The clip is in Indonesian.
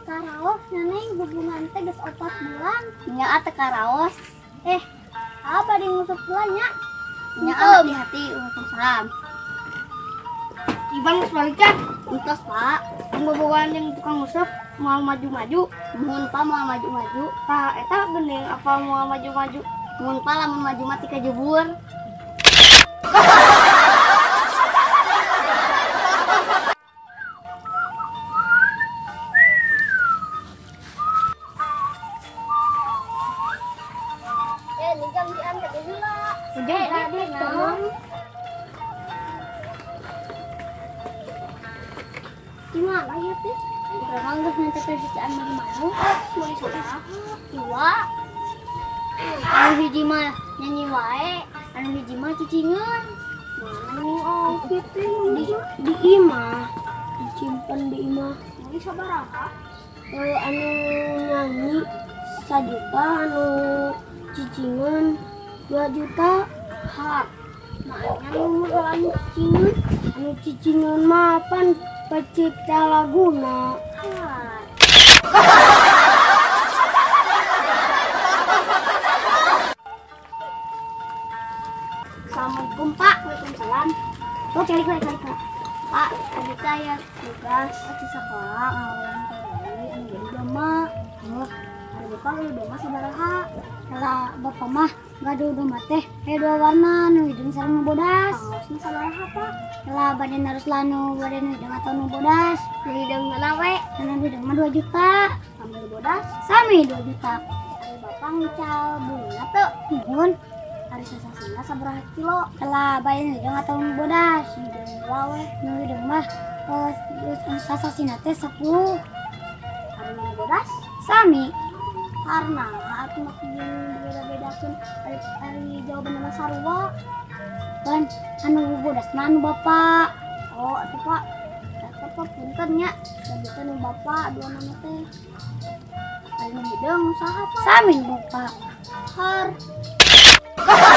karaos neng hubungan teh geus 4 bulan. Nya atuh karaos. Apa di ngusuk bulannya? Nya hati-hati Waalaikumsalam. Ibang sebaliknya. Entos, Pak. Pembobogan yang tukang ngusuk mau maju-maju. Mun Pak mau maju-maju. Tah eta geuning apa mau maju-maju. Mun Pak lamun maju mah ti kajebur. Ninggang diangkat heula. Udah, tolong. Gimana ya teh? Urang geus nanti kerjaan mah mau. Mau saha? Iwa. Anu hiji mah nyanyi wae, anu hiji mah cicingeun. Mana nih kitu di imah. Disimpen di imah. Ini sabaraha? Anu nyanyi 1 juta, anu cicingan 2 juta. Hak. Makanya lu anu cicingan. Anu cicingan mah pan pencipta laguna. Assalamualaikum Pak. Waalaikumsalam. Oh, kali Pak, tadi saya tugas di sekolah ngawalan tadi anu jadi domba. Oh, ada bapak lu domba sabaraha? Kalau bapak mah nggak ada domba teh, kayak 2 warna, nu hidung sareng nu bodas. Kaosnya sabaraha, Pak? Kalau badan harus lanu, badan hidung atau nu bodas. Jadi hidung lawe, Karena hidung mah 2 juta. sambil bodas. Sami 2 juta. Ada bapak ngical bunga tuh. Nuhun. Ada sasasina sabaraha kilo? Kalau badan hidung atau nu bodas. Hidung lawe, Nu hidung mah sasasina teh 10. ada nu bodas. Sami. Karena aku makin beda-bedakan dari jawaban nama sarua. Kan anu bodas mah anu bapak. Oh, itu Pak. Eta Pak punten nya. Dan itu nu bapak dua nama teh. Ada nu hidung saha Pak? Sami nu bapak. Har.